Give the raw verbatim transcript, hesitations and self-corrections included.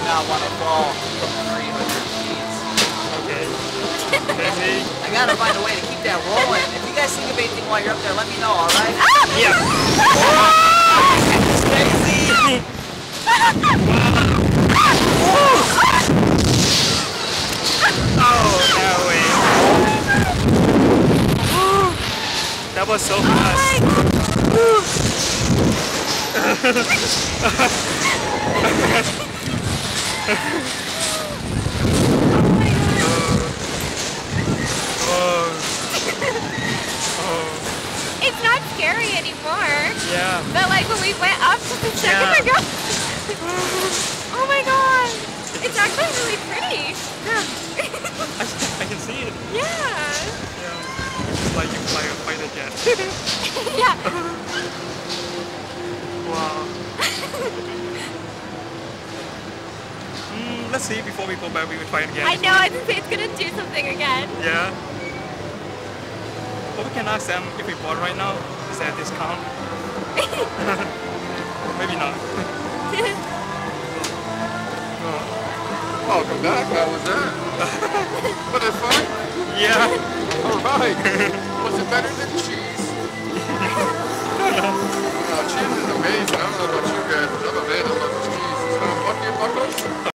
not want to fall from three hundred feet. Okay. Maybe. I gotta find a way to keep that rolling. If you guys think of anything while you're up there, let me know, alright? Yeah. Stacy! Oh, no way. That was so fast. It's not scary anymore. Yeah. But like when we went up just a second Yeah. ago. Oh my god. It's actually really pretty. I, I can see it. Yeah. Yeah. It's like you fly a fighter jet. Yeah. Wow. mm, let's see before we go back we will try again. I know, I think it's gonna do something again. Yeah. But we can ask them if we bought right now. Is there a discount? Maybe not. Welcome back. How was that? Was it fun? Yeah. All right. Was it better than cheese? Oh, cheese is amazing. I don't know about you guys, but I'm a man. I love cheese. So, bucky buckles.